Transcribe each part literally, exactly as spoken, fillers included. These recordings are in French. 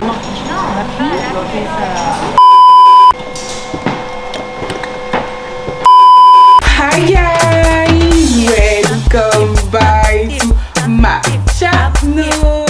Hi guys, welcome back to my channel.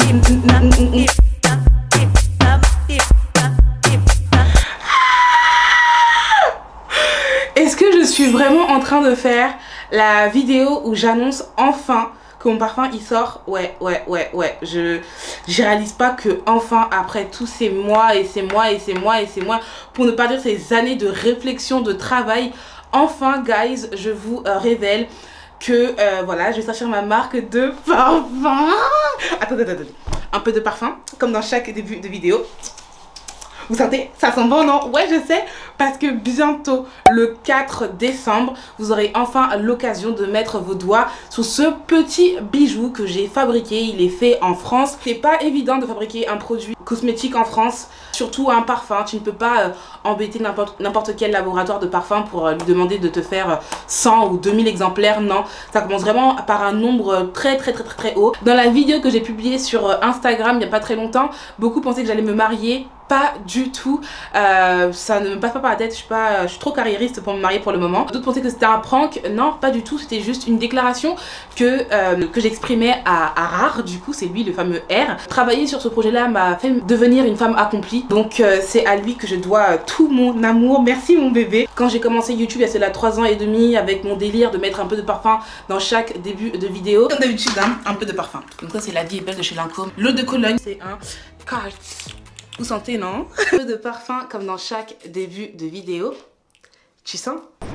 Est-ce que je suis vraiment en train de faire la vidéo où j'annonce enfin que mon parfum il sort? Ouais, ouais, ouais, ouais. Je, je réalise pas que enfin, après tous ces mois et ces mois et ces mois et ces mois, pour ne pas dire ces années de réflexion, de travail, enfin, guys, je vous euh, révèle que euh, voilà, je vais sortir ma marque de parfum. Attendez, attendez, attendez. Un peu de parfum, comme dans chaque début de vidéo. Vous sentez? Ça sent bon, non? Ouais, je sais. Parce que bientôt, le quatre décembre, vous aurez enfin l'occasion de mettre vos doigts sur ce petit bijou que j'ai fabriqué. Il est fait en France. C'est pas évident de fabriquer un produit cosmétique en France, surtout un parfum. Tu ne peux pas euh, embêter n'importe n'importe quel laboratoire de parfum pour euh, lui demander de te faire cent ou deux mille exemplaires. Non, ça commence vraiment par un nombre très très très très très haut. Dans la vidéo que j'ai publiée sur Instagram il n'y a pas très longtemps, beaucoup pensaient que j'allais me marier. Pas du tout, euh, ça ne me passe pas par la tête, je suis, pas, je suis trop carriériste pour me marier pour le moment. D'autres pensaient que c'était un prank, non pas du tout, c'était juste une déclaration que, euh, que j'exprimais à, à Rare, du coup c'est lui le fameux R. Travailler sur ce projet là m'a fait devenir une femme accomplie, donc euh, c'est à lui que je dois tout mon amour, merci mon bébé. Quand j'ai commencé YouTube il y a cela trois ans et demi avec mon délire de mettre un peu de parfum dans chaque début de vidéo. Comme d'habitude hein, un peu de parfum, donc ça c'est La Vie est belle de chez Lancôme. L'eau de Cologne c'est un Cart. Vous sentez, non? Un peu de parfum comme dans chaque début de vidéo. Tu sens?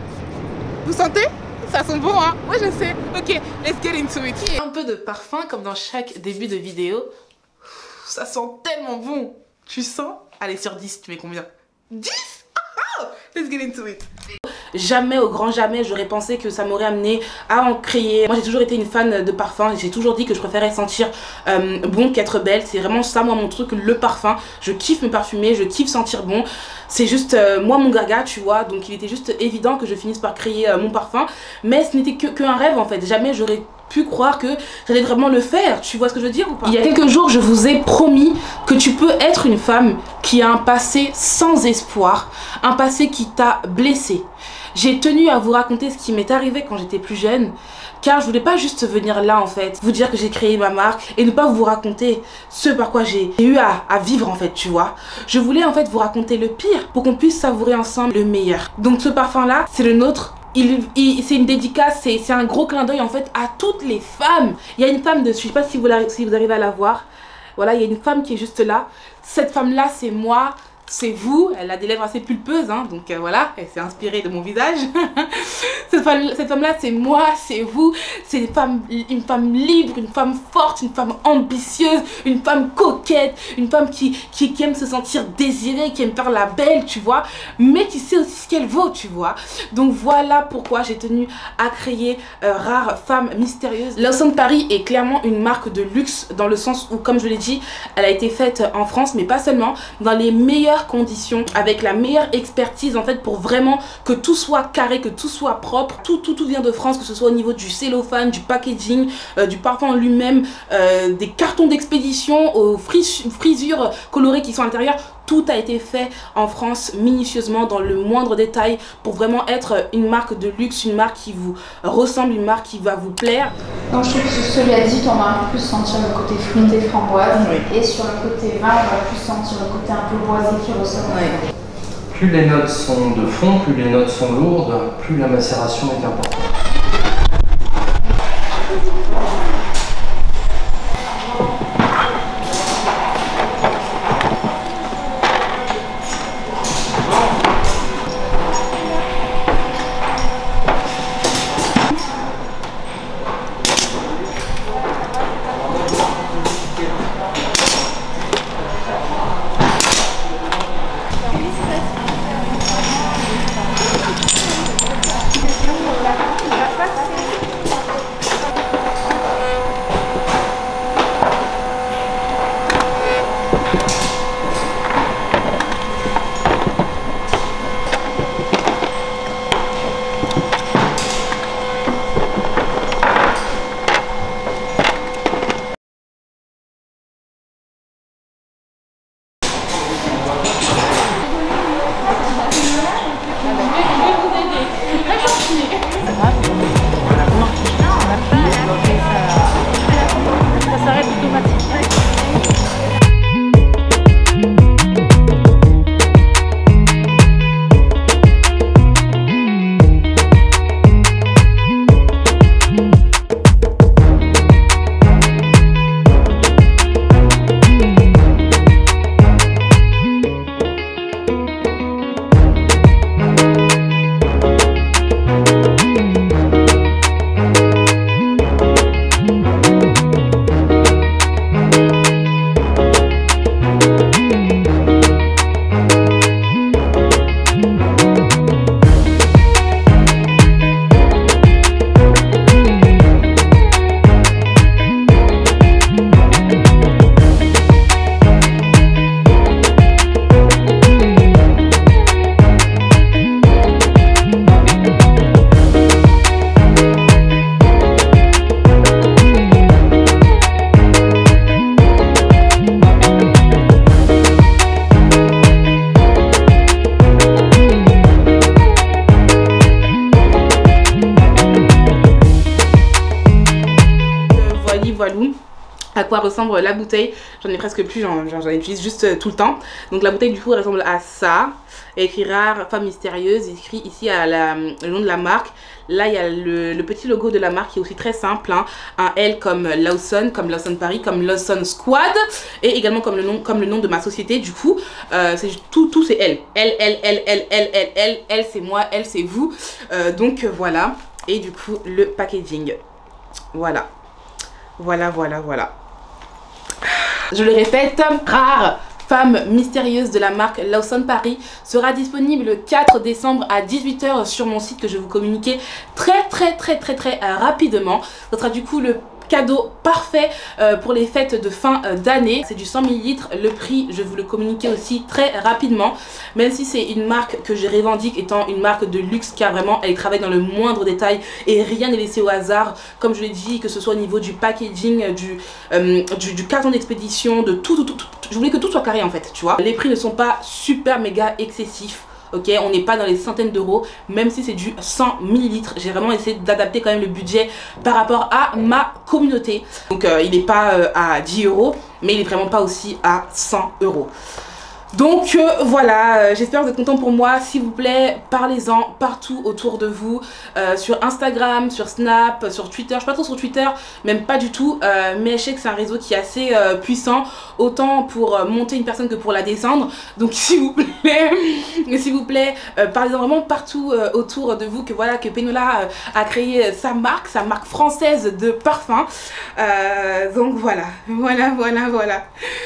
Vous sentez? Ça sent bon, hein? Ouais, je sais. Ok, let's get into it. Un peu de parfum comme dans chaque début de vidéo. Ça sent tellement bon. Tu sens? Allez, sur dix, tu mets combien? dix? Oh, let's get into it. Jamais, au grand jamais, j'aurais pensé que ça m'aurait amené à en créer. Moi j'ai toujours été une fan de parfum, j'ai toujours dit que je préférais sentir euh, bon qu'être belle. C'est vraiment ça moi mon truc, le parfum. Je kiffe me parfumer, je kiffe sentir bon. C'est juste euh, moi mon gaga, tu vois. Donc il était juste évident que je finisse par créer euh, mon parfum. Mais ce n'était que, que un rêve en fait. Jamais j'aurais pu croire que j'allais vraiment le faire. Tu vois ce que je veux dire ou pas? Il y a quelques jours je vous ai promis que tu peux être une femme qui a un passé sans espoir, un passé qui t'a blessé. J'ai tenu à vous raconter ce qui m'est arrivé quand j'étais plus jeune, car je voulais pas juste venir là en fait, vous dire que j'ai créé ma marque et ne pas vous raconter ce par quoi j'ai eu à, à vivre en fait, tu vois. Je voulais en fait vous raconter le pire pour qu'on puisse savourer ensemble le meilleur. Donc ce parfum là, c'est le nôtre. Il, il, c'est une dédicace, c'est un gros clin d'œil en fait à toutes les femmes. Il y a une femme dessus, je sais pas si vous, la, si vous arrivez à la voir. Voilà, il y a une femme qui est juste là. Cette femme là, c'est moi. C'est vous, elle a des lèvres assez pulpeuses, hein, donc euh, voilà, elle s'est inspirée de mon visage. cette femme-là, cette femme c'est moi, c'est vous, c'est une femme, une femme libre, une femme forte, une femme ambitieuse, une femme coquette, une femme qui, qui, qui aime se sentir désirée, qui aime faire la belle, tu vois, mais qui sait aussi ce qu'elle vaut, tu vois. Donc voilà pourquoi j'ai tenu à créer euh, Rare Femme Mystérieuse. L'Enceinte de Paris est clairement une marque de luxe dans le sens où, comme je l'ai dit, elle a été faite en France, mais pas seulement, dans les meilleures conditions, avec la meilleure expertise en fait pour vraiment que tout soit carré, que tout soit propre. Tout, tout, tout vient de France, que ce soit au niveau du cellophane, du packaging, euh, du parfum lui-même, euh, des cartons d'expédition, aux fris frisures colorées qui sont à l'intérieur. Tout a été fait en France minutieusement dans le moindre détail pour vraiment être une marque de luxe, une marque qui vous ressemble, une marque qui va vous plaire. Donc je trouve que celui à dix, on va un peu plus sentir le côté fruité framboise, oui. Et sur le côté vingt, on va plus sentir le côté un peu boisé qui ressort. Oui. Plus les notes sont de fond, plus les notes sont lourdes, plus la macération est importante. à quoi ressemble la bouteille. J'en ai presque plus, j'en utilise juste euh, tout le temps. Donc la bouteille du coup elle ressemble à ça. Écrit rare, femme mystérieuse, écrit ici à la, le nom de la marque. Là il y a le, le petit logo de la marque qui est aussi très simple, hein. Un L comme Lawson, comme Lawson Paris, comme Lawson Squad, et également comme le nom, comme le nom de ma société. Du coup euh, c'est tout, tout c'est L. L, L, L, L, L, L, L, L c'est moi, L c'est vous. Euh, donc voilà. Et du coup le packaging. Voilà. Voilà, voilà, voilà. Je le répète, rare femme mystérieuse de la marque Lawson Paris sera disponible le quatre décembre à dix-huit heures sur mon site que je vais vous communiquer très très très très très euh, rapidement. Ce sera du coup le cadeau parfait euh, pour les fêtes de fin euh, d'année. C'est du cent millilitres, le prix je vais vous le communiquer aussi très rapidement, même si c'est une marque que je revendique étant une marque de luxe car vraiment elle travaille dans le moindre détail et rien n'est laissé au hasard, comme je l'ai dit, que ce soit au niveau du packaging, du, euh, du, du carton d'expédition, de tout, tout, tout, tout, je voulais que tout soit carré en fait, tu vois. Les prix ne sont pas super méga excessifs. Ok, on n'est pas dans les centaines d'euros, même si c'est du cent millilitres. J'ai vraiment essayé d'adapter quand même le budget par rapport à ma communauté. Donc euh, il n'est pas euh, à dix euros, mais il est vraiment pas aussi à cent euros. Donc euh, voilà, euh, j'espère que vous êtes contents pour moi. S'il vous plaît, parlez-en partout autour de vous, euh, sur Instagram, sur Snap, sur Twitter. Je suis pas trop sur Twitter, même pas du tout, euh, mais je sais que c'est un réseau qui est assez euh, puissant, autant pour euh, monter une personne que pour la descendre. Donc s'il vous plaît, s'il vous plaît, euh, parlez-en vraiment partout euh, autour de vous, que voilà, que Penola euh, a créé sa marque, sa marque française de parfum. Euh, donc voilà, voilà, voilà, voilà.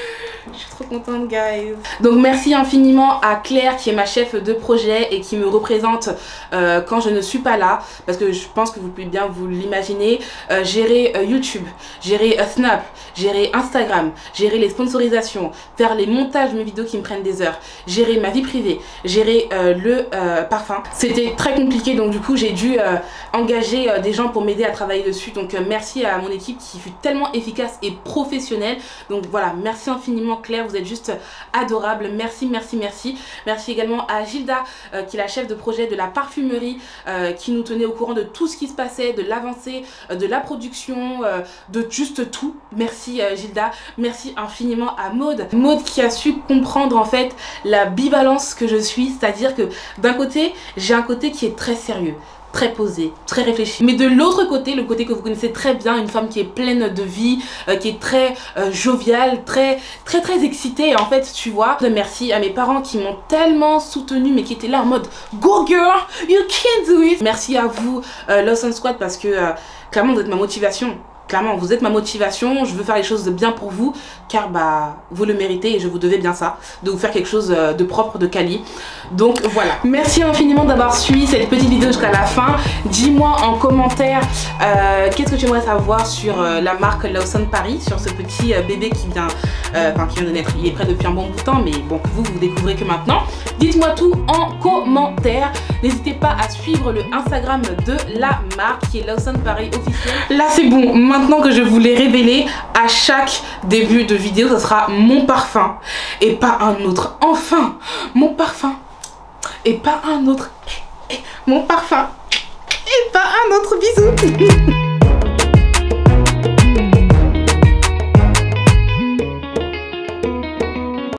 Je suis trop contente, guys. Donc merci infiniment à Claire qui est ma chef de projet et qui me représente euh, quand je ne suis pas là, parce que je pense que vous pouvez bien vous l'imaginer. euh, gérer euh, YouTube, gérer euh, Snap, gérer Instagram, gérer les sponsorisations, faire les montages de mes vidéos qui me prennent des heures, gérer ma vie privée, gérer euh, le euh, parfum. C'était très compliqué, donc du coup j'ai dû euh, engager euh, des gens pour m'aider à travailler dessus. Donc euh, merci à mon équipe qui fut tellement efficace et professionnelle. Donc voilà, merci infiniment Claire, vous êtes juste adorable. Merci, merci, merci. Merci également à Gilda euh, qui est la chef de projet de la parfumerie, euh, qui nous tenait au courant de tout ce qui se passait, de l'avancée, euh, de la production, euh, de juste tout. Merci euh, Gilda. Merci infiniment à Maude. Maude qui a su comprendre en fait la bivalence que je suis, c'est-à-dire que d'un côté, j'ai un côté qui est très sérieux, très posée, très réfléchie. Mais de l'autre côté, le côté que vous connaissez très bien, une femme qui est pleine de vie, euh, qui est très euh, joviale, très très très excitée en fait, tu vois. Merci à mes parents qui m'ont tellement soutenue, mais qui étaient là en mode go girl, you can do it. Merci à vous euh, Lawson Squad, parce que euh, clairement vous êtes ma motivation. Clairement, vous êtes ma motivation, je veux faire les choses de bien pour vous, car bah vous le méritez et je vous devais bien ça, de vous faire quelque chose de propre, de quali. Donc voilà. Merci infiniment d'avoir suivi cette petite vidéo jusqu'à la fin. Dis-moi en commentaire euh, qu'est-ce que tu aimerais savoir sur euh, la marque Lawson Paris, sur ce petit euh, bébé qui vient, euh, enfin qui vient de naître. Il est prêt depuis un bon bout de temps, mais bon, vous, vous découvrez que maintenant. Dites-moi tout en commentaire. N'hésitez pas à suivre le Instagram de la marque qui est Lawson Paris officiel. Là c'est bon. Maintenant que je vous l'ai révélé, à chaque début de vidéo, ce sera mon parfum et pas un autre. Enfin, mon parfum et pas un autre. Mon parfum et pas un autre. Bisous.